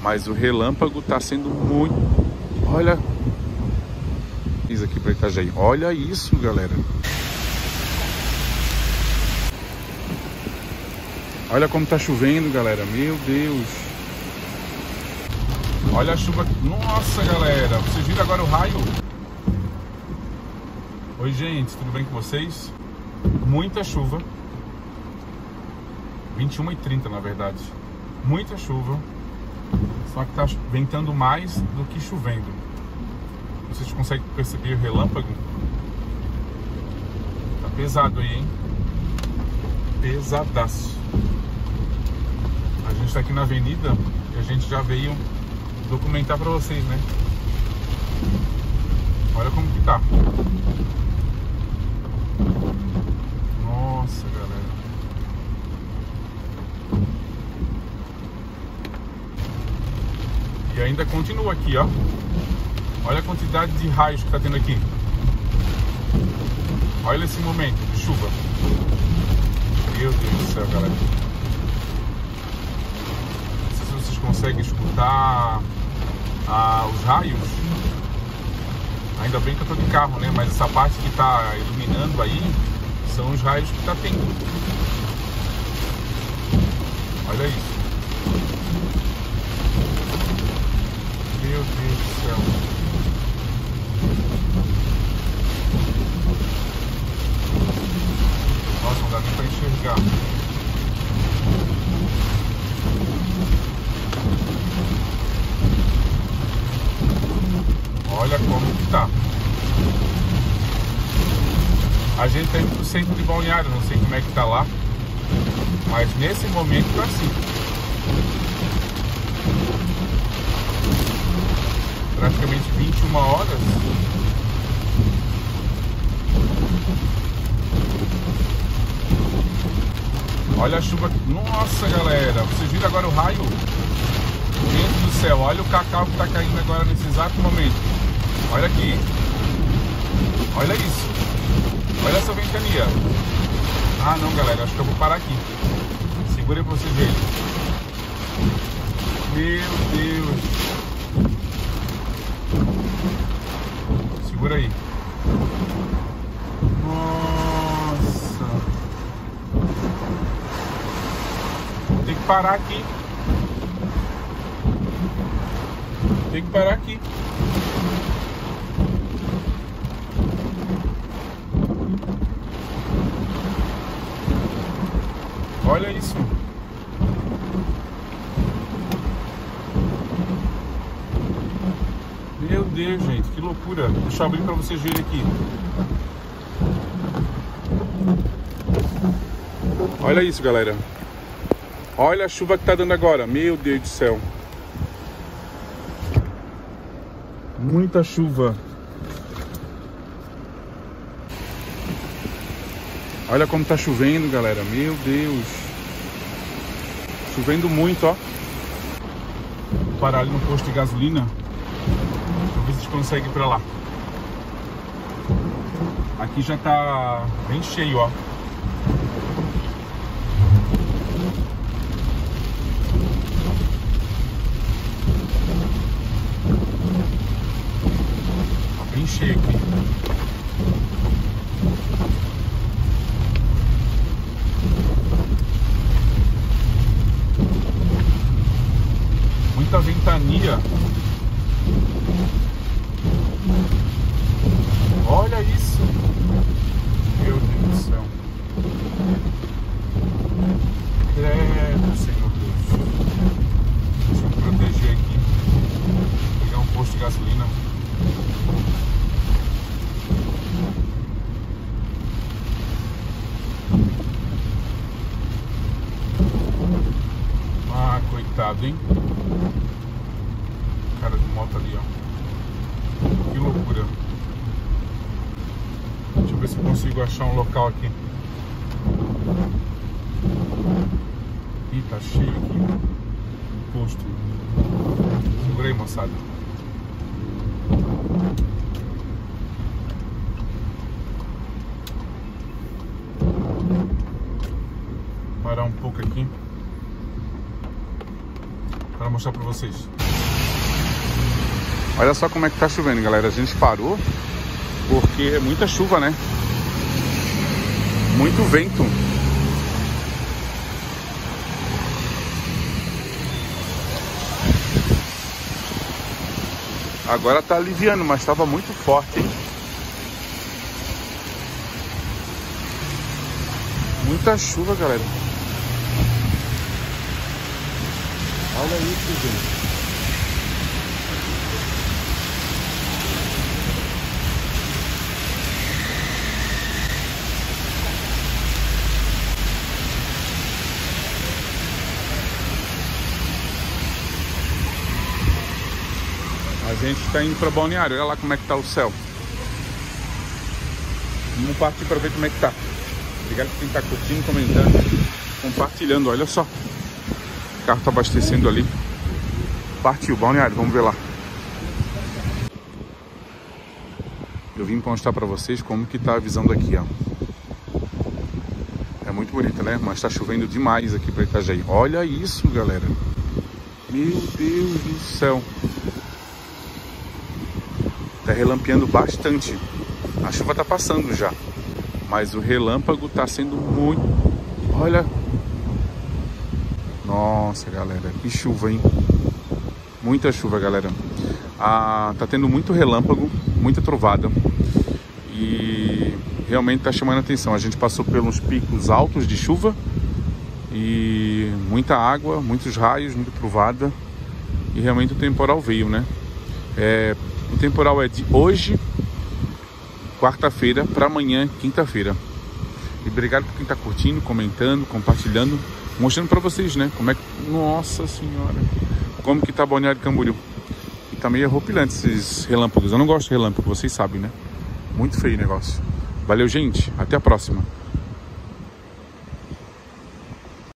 Mas o relâmpago tá sendo muito... Olha... Fiz aqui para Itajaí. Olha isso, galera. Olha como tá chovendo, galera. Meu Deus. Olha a chuva. Nossa, galera. Vocês viram agora o raio? Oi, gente. Tudo bem com vocês? Muita chuva. 21h30, na verdade. Muita chuva. Só que tá ventando mais do que chovendo. Vocês conseguem perceber o relâmpago? Tá pesado aí, hein? Pesadaço. A gente tá aqui na avenida e a gente já veio documentar pra vocês, né? Olha como que tá. Nossa, galera. E ainda continua aqui, ó. Olha a quantidade de raios que tá tendo aqui. Olha esse momento de chuva. Meu Deus do céu, galera. Não sei se vocês conseguem escutar os raios. Ainda bem que eu tô de carro, né? Mas essa parte que tá iluminando aí são os raios que tá tendo. Olha isso. Meu Deus do céu. Nossa, não dá nem pra enxergar. Olha como que tá. A gente tá indo pro centro de Balneário, não sei como é que tá lá. Mas nesse momento tá assim. Praticamente 21 horas. Olha a chuva. Nossa, galera. Vocês viram agora o raio? Gente do céu. Olha o cacau que tá caindo agora nesse exato momento. Olha aqui. Olha isso. Olha essa ventania. Ah, não, galera. Acho que eu vou parar aqui. Segura aí pra vocês verem. Meu Deus. Segura aí. Nossa. Tem que parar aqui. Tem que parar aqui. Olha isso. Meu Deus, gente, que loucura. Deixa eu abrir pra vocês verem aqui. Olha isso, galera. Olha a chuva que tá dando agora. Meu Deus do céu. Muita chuva. Olha como tá chovendo, galera. Meu Deus. Chovendo muito, ó. Vou parar ali no posto de gasolina. Pra ver se vocês conseguem ir pra lá. Aqui já tá bem cheio, ó. Tá bem cheio aqui. Muita ventania. Olha isso. Meu Deus do céu. Credo, Senhor Deus. Deixa eu me proteger aqui. Vou pegar um posto de gasolina. Ah, coitado, hein? Cara de moto ali, ó. Que loucura. Deixa eu ver se eu consigo achar um local aqui. Ih, tá cheio aqui. Posto. Segura aí, moçada. Parar um pouco aqui para mostrar pra vocês. Olha só como é que tá chovendo, galera. A gente parou porque é muita chuva, né? Muito vento. Agora tá aliviando, mas estava muito forte, hein? Muita chuva, galera. Olha isso, gente. A gente está indo para Balneário, olha lá como é que tá o céu. Vamos partir para ver como é que tá. Obrigado por quem está curtindo, comentando, compartilhando, olha só. O carro está abastecendo ali. Partiu, Balneário, vamos ver lá. Eu vim mostrar para vocês como que tá a visão daqui, ó. É muito bonita, né? Mas tá chovendo demais aqui para Itajaí. Olha isso, galera. Meu Deus do céu. Tá relampeando bastante. A chuva tá passando já, mas o relâmpago tá sendo muito... Olha. Nossa, galera, que chuva, hein? Muita chuva, galera. Tá tendo muito relâmpago, muita trovada. E realmente tá chamando a atenção. A gente passou pelos picos altos de chuva e muita água, muitos raios, muita trovada. E realmente o temporal veio, né? O temporal é de hoje, quarta-feira, para amanhã, quinta-feira. E obrigado por quem está curtindo, comentando, compartilhando, mostrando para vocês, né? Como é que... Nossa Senhora! Como que tá Balneário Camboriú. E tá meio arrupilante esses relâmpagos. Eu não gosto de relâmpago, vocês sabem, né? Muito feio o negócio. Valeu, gente. Até a próxima.